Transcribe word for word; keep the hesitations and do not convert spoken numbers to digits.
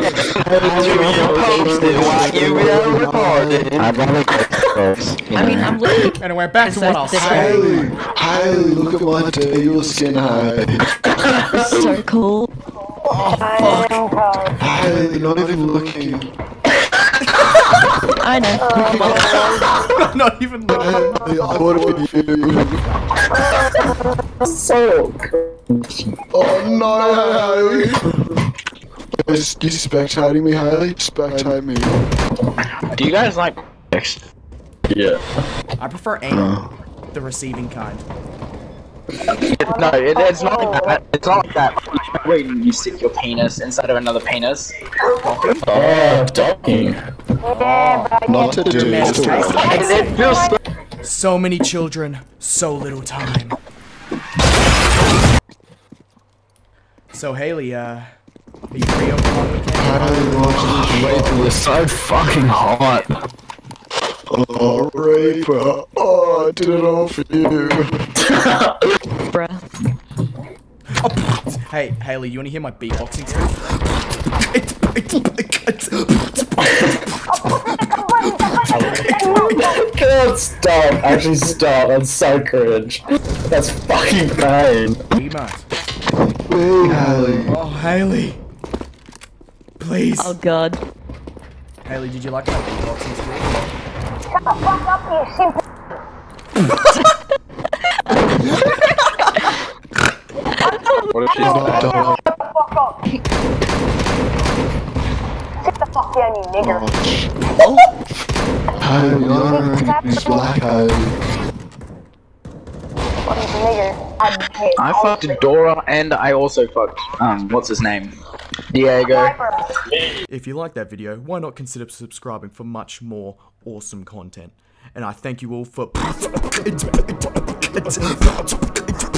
I'd rather go folks. I mean, I'm looking. Anyway, back to what I was saying. Hailey, Hailey, look at my deal skin high. So cool. Oh, fuck. Hailey, not even looking. I know. I'm not even looking. Hailey, I want to be you. So Oh no, Hailey. You spectating me, Hailey? Spectate me. do you guys like X? Yeah. I prefer anal, the receiving kind. It, no, it, it's not like that. It's not like that. Where you stick your penis inside of another penis. Oh, docking. Not to do this. It feels so. So many children, so little time. So Hailey, uh, are you free over the long weekend? Hailey, watch this. It was so fucking hot. Oh, Reaper. Oh, I did it all for you. Bruh. Oh, hey, Hailey, you wanna hear my beatboxing God, stop. Actually, stop. That's so cringe. That's fucking pain. Hailey. Oh, Hailey. Please. Oh god. Hailey, did you like my beatboxing skill? Shut the fuck up, you simple. What if she's not done? Shut the fuck up. Sit the fuck down, you nigger. Hailey, you're black, Hailey. What is nigger? I'm dead. I fucked Dora and I also fucked, um, what's his name? Diego. If you like that video, why not consider subscribing for much more awesome content? And I thank you all for